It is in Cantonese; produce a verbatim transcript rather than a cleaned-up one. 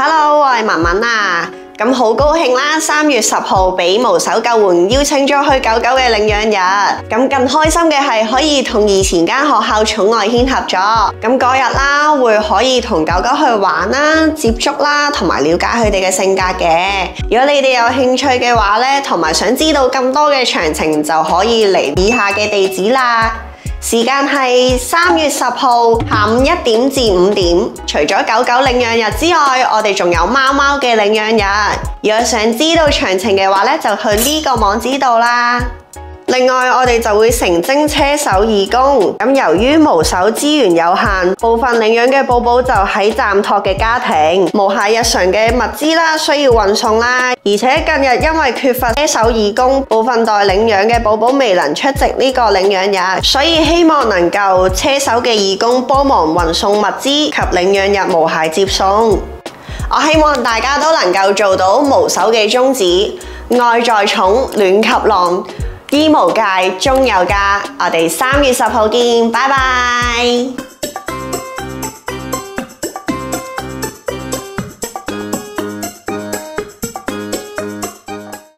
Hello， 我係文文啊。咁好高興啦！三月十號俾無手救援邀請咗去狗狗嘅領養日。咁更開心嘅係可以同以前間學校寵愛犬合作。咁嗰日啦，會可以同狗狗去玩啦、接觸啦，同埋了解佢哋嘅性格嘅。如果你哋有興趣嘅話咧，同埋想知道更多嘅詳情，就可以嚟以下嘅地址啦。時間係三月十號下午一點至五點。除咗狗狗領養日之外，我哋仲有貓貓嘅領養日。如果想知道詳情嘅話咧，就去呢個網址度啦。另外，我哋就會成徵車手義工。咁由於無手資源有限，部分領養嘅寶寶就喺暫託嘅家庭，無暇日常嘅物資啦，需要運送啦。而且近日因為缺乏車手義工，部分待領養嘅寶寶未能出席呢個領養日，所以希望能夠車手嘅義工幫忙運送物資及領養日無懈接送。我希望大家都能夠做到無手嘅宗旨，愛在寵，戀及浪。醫無界，終有家。我哋三月十號見，拜拜。